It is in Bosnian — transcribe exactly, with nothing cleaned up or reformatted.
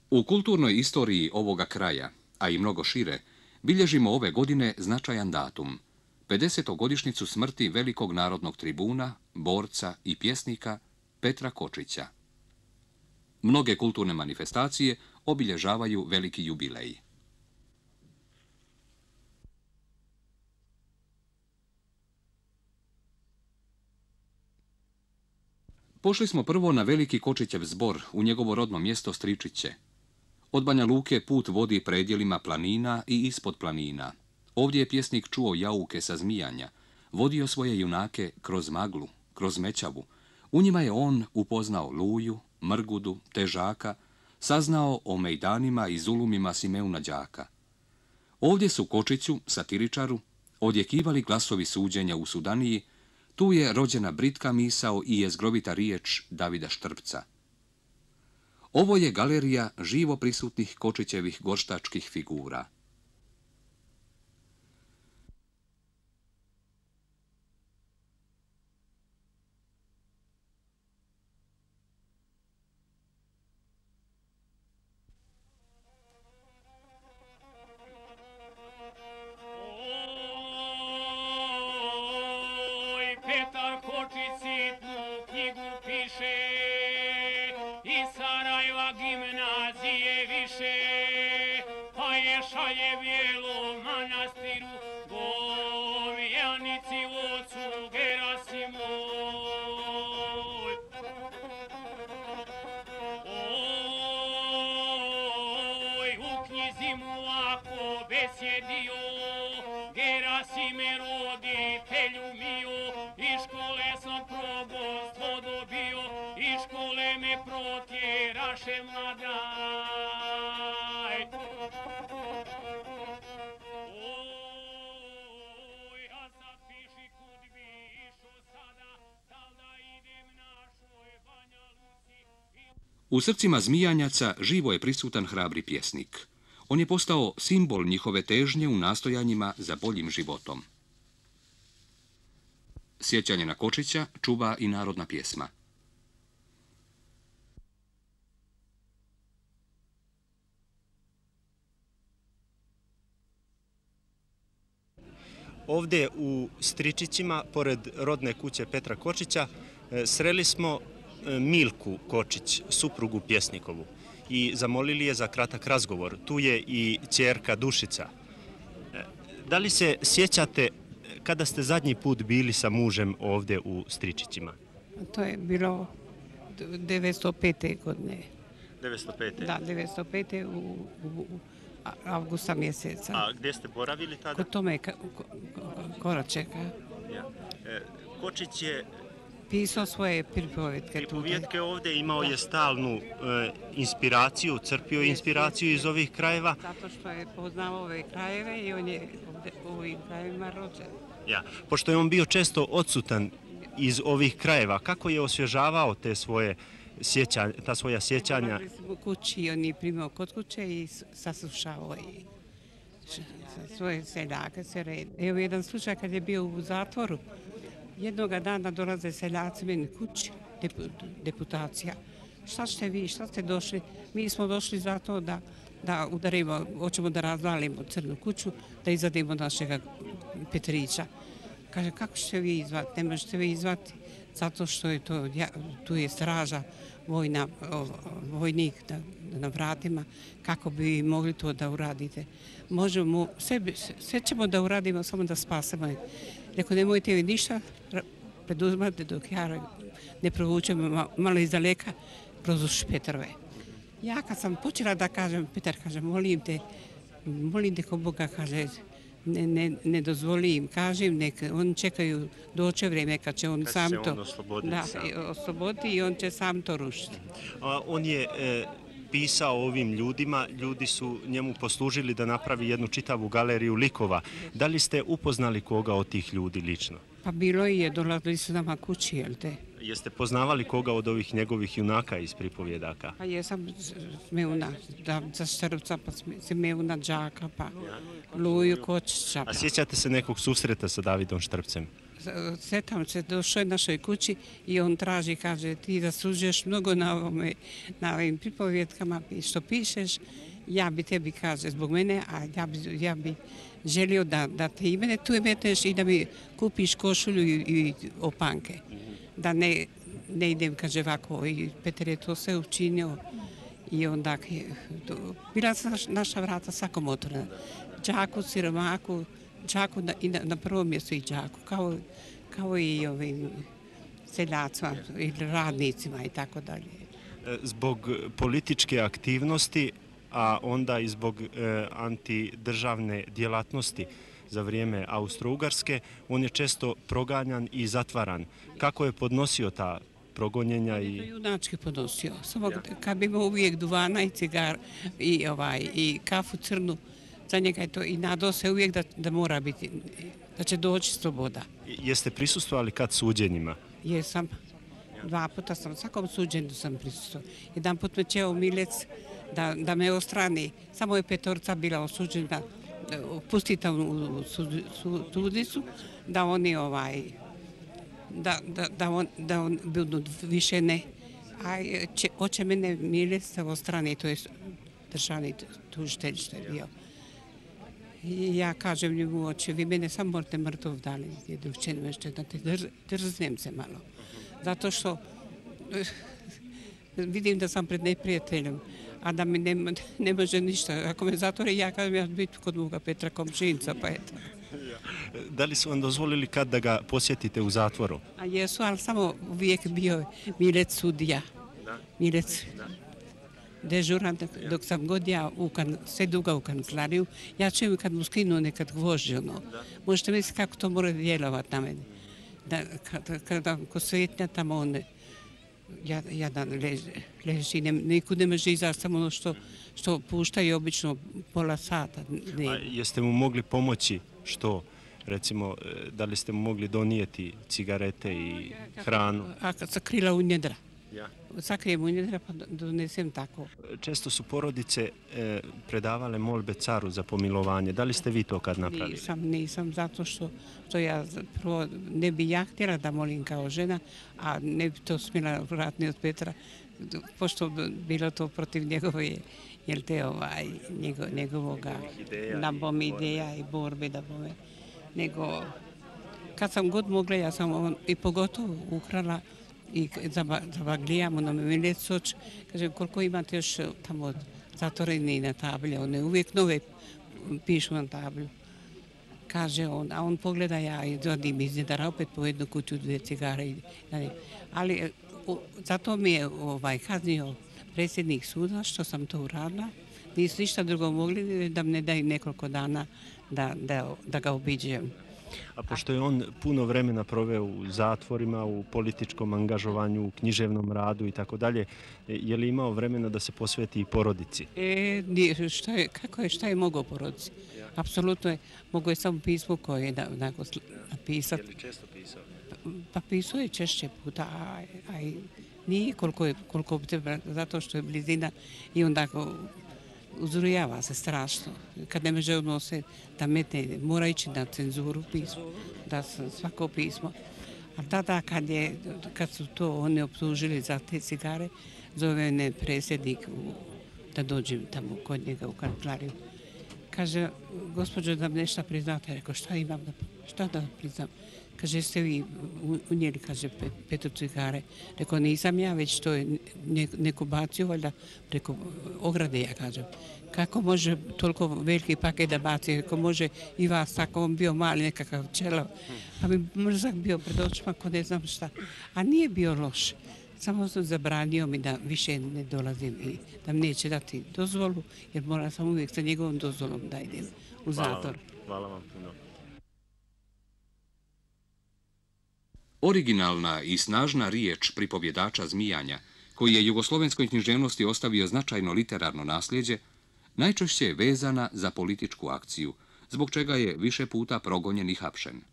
U kulturnoj istoriji ovoga kraja, a i mnogo šire, bilježimo ove godine značajan datum, pedesetogodišnjicu smrti velikog narodnog tribuna, borca i pjesnika Petra Kočića. Mnoge kulturne manifestacije obilježavaju veliki jubilej. Pošli smo prvo na veliki Kočićev zbor u njegovo rodno mjesto Stričiće. Od Banja Luke put vodi predjelima planina i ispod planina. Ovdje je pjesnik čuo jauke sa Zmijanja, vodio svoje junake kroz maglu, kroz mećavu. U njima je on upoznao Luju, Mrgudu, Težaka, saznao o mejdanima i zulumima Simeuna Đaka. Ovdje su Kočiću, satiričaru, odjekivali glasovi suđenja u Sudaniji. Tu je rođena britka misao i jezgrovita riječ Davida Štrpca. Ovo je galerija živo prisutnih Kočićevih gorštačkih figura. Petar Kočić sitnu knjigu piše, iz Sarajeva gimnazije više, pa je šalje Bijelom manastiru, Gomjanici ocu Gerasimoj. Oj, u knjizi mu ako besjedio, Gerasime roditelju mio, iz škole sam progonstvo dobio, iz škole me protjeraše mladaj. Oj, a sad piši kud bi išo sada, dal da idem našoj Banja Luci. U srcima Zmijanjaca živo je prisutan hrabri pjesnik. On je postao simbol njihove težnje u nastojanjima za boljim životom. Sjećanje na Kočića čuva i narodna pjesma. Ovdje u Stričićima, pored rodne kuće Petra Kočića, sreli smo Milku Kočić, suprugu pjesnikovu, i zamolili je za kratak razgovor. Tu je i ćerka Dušica. Da li se sjećate kada ste zadnji put bili sa mužem ovdje u Stričićima? To je bilo devetsto pete godine. devetsto pete. Da, devetsto pete u, u, u avgusta mjeseca. A gdje ste boravili tada? Kod Tome Ka, ko, Koračeka. Ja. E, Kočić je pisao svoje pripovetke. Pripovetke ovdje, imao je stalnu e, inspiraciju, crpio je inspiraciju iz ovih krajeva. Zato što je poznao ove krajeve i on je ovdje, u ovim krajevima rođen. Ja, pošto je on bio često odsutan iz ovih krajeva, kako je osvježavao te svoje sjećanja, ta svoja sjećanja? Boravili smo u kući i on je primao kod kuće i saslušao i svoje seljake se red. Evo jedan slučaj kad je bio u zatvoru. Jednoga dana dolaze seljaci meni kući, deputacija. Šta ćete vi, šta ste došli? Mi smo došli zato da, da udarimo, hoćemo da razvalimo crnu kuću, da izvadimo našega Petrića. Kaže, kako ćete vi izvati? Ne možete vi izvati zato što je to, tu je straža, vojna, vojnik na, na vratima, kako bi mogli to da uradite. Možemo, sve, sve ćemo da uradimo, samo da spasemo. Rekao, nemojte vi ništa preduzmati dok ja ne provučem malo iz daleka kroz uši Petrove. Ja kad sam počela da kažem, Petar kaže, molim te, molim te ko Boga, kaže, ne, ne, ne dozvoli im, kažem, nek, on čekaju doće vrijeme kad će on kad sam on to osloboditi, da, sam. osloboditi i on će sam to rušiti. A on je e, pisao ovim ljudima, ljudi su njemu poslužili da napravi jednu čitavu galeriju likova. Da li ste upoznali koga od tih ljudi lično? Pa bilo je, dolazili su nama kući, jel te? Jeste poznavali koga od ovih njegovih junaka iz pripovjedaka? Pa jesam Simeuna Štrpca, pa Simeuna Đaka, pa Luju Kočića. A sjećate se nekog susreta sa Davidom Štrpcem? Sjećam se, došao je našoj kući i on traži, kaže, ti zaslužuješ mnogo na, ovome, na ovim pripovjetkama što pišeš, ja bi tebi, kaže, zbog mene, a ja bi, ja bi želio da, da te i mene tu meteš i da mi kupiš košulju i, i opanke. Da ne, ne idem, kaže, ovako, i Petar je to sve učinio i onda bila su naš, naša vrata svakom otvorena. Đaku, siromaku, đaku na, i na, na prvom mjestu i đaku, kao, kao i ovim seljacima ili radnicima i tako dalje. Zbog političke aktivnosti, a onda i zbog e, antidržavne djelatnosti za vrijeme Austro-Ugarske, on je često proganjan i zatvaran. Kako je podnosio ta progonjenja? I... Junački podnosio. Samo kad bi imao uvijek duvana i cigar i, ovaj, i kafu crnu, za njega je to i nadao se uvijek da, da mora biti, da će doći sloboda. Jeste prisustvovali kad suđenjima? Jesam. Dva puta sam, svakom suđenju sam prisustvovali. Jedan put me čeo Milec da, da me ostrani. Samo je petorca bila osuđena, pustite u sudnicu, da oni ovaj, da, da, da on, da on budu više ne. A će, oče mene Milec da ostrani, to je državni tužitelj što je bio. I ja kažem njemu, oče, vi mene samo morate mrtov dali, djevčinu ještě, da te drz, drznem se malo. Zato što vidim da sam pred neprijateljem, a da mi ne, ne može ništa. Ako me zatvore, ja kažem, ja biti kod moga Petra komšinca, pa eto. Da li su vam dozvolili kad da ga posjetite u zatvoru? A jesu, ali samo uvijek bio Milec sudija. Milec dežuran, dok sam god ja u kan, sve duga u kancelariju, ja čujem kad mu skinu nekad gvožđe, ono. Možete misliti kako to mora djelovati na mene. Da, kada, kada ko svetnja tamo on jadan leži, leži ne, nikud ne može izaći, samo ono što, što puštaju obično pola sata. Ne. A jeste mu mogli pomoći što? Recimo, da li ste mu mogli donijeti cigarete i hranu? A kad sam krila u njedra. Ja. Sakrijem u njedra pa donesem tako. Često su porodice e, predavale molbe caru za pomilovanje. Da li ste vi to kad napravili? Nisam, nisam, zato što, što ja prvo ne bi ja htjela da molim kao žena, a ne bi to smjela vratni od Petra, pošto bilo to protiv njegove, jel te ovaj, njego, njegovoga da bom ideja i borbe da bome. Nego, kad sam god mogla, ja sam on, i pogotovo ukrala i zavaglijamo na Milecoć, kažem, koliko imate još tamo zatvoreni na tablje, one uvijek nove pišu na tablju. Kaže on, a on pogleda, ja i dodim iz njedara opet po jednu kuću, dvije cigare. Ali o, zato mi je ovaj, kaznio predsjednik suda što sam to uradila. Nisu ništa drugo mogli da mi ne daju nekoliko dana da, da, da ga obiđem. A pošto je on puno vremena proveo u zatvorima, u političkom angažovanju, u književnom radu i tako dalje, je li imao vremena da se posveti i porodici? E, šta je, kako je, šta je mogao porodici? Apsolutno je, mogao je samo pismo koje je napisati. Je li često pisao? Pa pisao je češće puta, a, a nije koliko je, koliko bi treba, zato što je blizina i onda uzrujava se strašno. Kad ne može ono se da metne, mora ići na cenzuru pismo, da svako pismo. A tada kad, je, kad su to oni optužili za te cigare, zove me predsjednik u, da dođem tamo kod njega u kancelariju. Kaže, gospođo, da mi nešto priznate. Rekao, šta imam da, šta da priznam? Kaže, jeste vi unijeli, kaže, pet, petu cigare. Rekao, nisam ja, već to je neko bacio, valjda, preko ograde, ja kažem. Kako može toliko veliki paket da baci? Rekao, može i vas, tako on bio mali nekakav čelo. Pa mi mrzak bio pred očima, ko ne znam šta. A nije bio loš. Samo sam zabranio mi da više ne dolazim i da mi neće dati dozvolu, jer moram sam uvijek sa njegovom dozvolom da idem u zatvor. Hvala, hvala vam puno. Originalna i snažna riječ pripovjedača Zmijanja, koji je jugoslovenskoj književnosti ostavio značajno literarno nasljeđe, najčešće je vezana za političku akciju, zbog čega je više puta progonjen i hapšen.